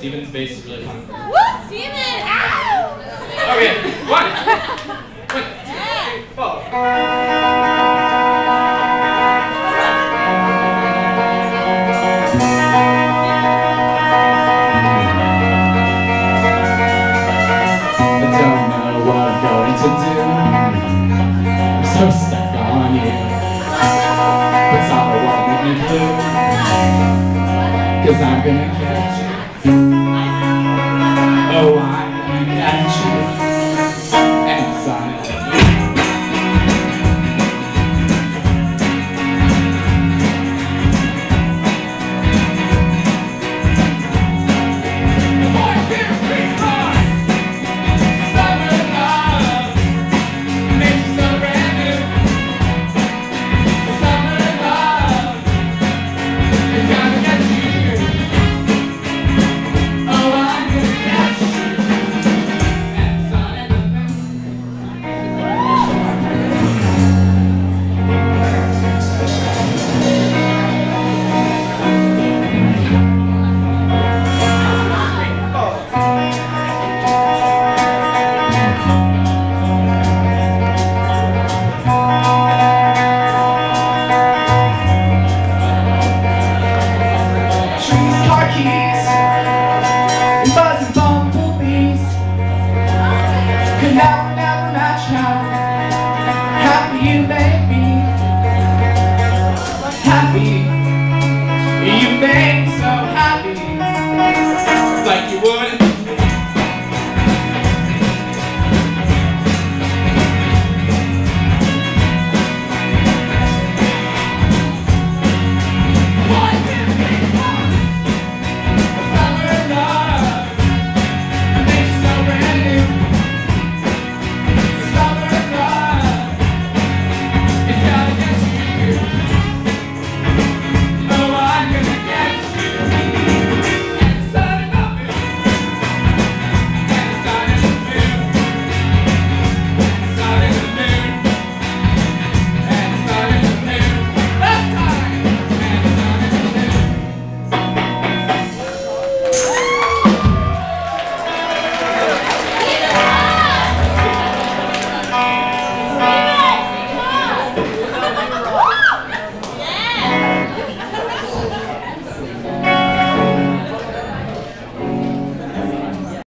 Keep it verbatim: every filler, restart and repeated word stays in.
Steven's bass is really fun. Woo, Steven! Ow! Okay, one, one, two, three, four. I don't know what I'm going to do. I'm so stuck on you. But summer won't make me blue. Cause I'm gonna catch you.